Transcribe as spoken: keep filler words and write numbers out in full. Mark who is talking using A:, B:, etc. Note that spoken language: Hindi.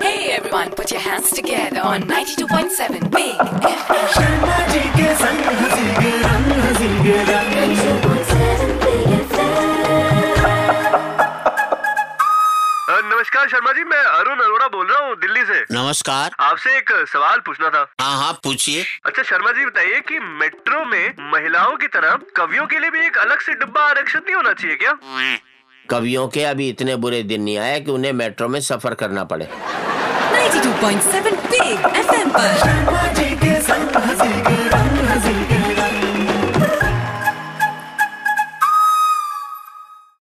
A: Hey everyone, put your hands together on ninety-two point seven Big F M.
B: Sharmaji के संग हंसी रंग हंसी ninety-two point seven Big F M.
C: नमस्कार शर्मा जी, मैं अरुण अरोड़ा बोल रहा हूँ दिल्ली से।
D: नमस्कार।
C: आपसे एक सवाल पूछना था।
D: हाँ हाँ पूछिए।
C: अच्छा शर्मा जी बताइए कि मेट्रो में महिलाओं की तरह कवियों के लिए भी एक अलग से डिब्बा आरक्षित नहीं होना चाहिए क्या?
D: कवियों के अभी इतने बुरे दिन नहीं आए कि उन्हें मेट्रो में सफर करना पड़े।
A: ninety-two point seven Big F M पर
B: शर्माजी के संग हंसी रंग हंसी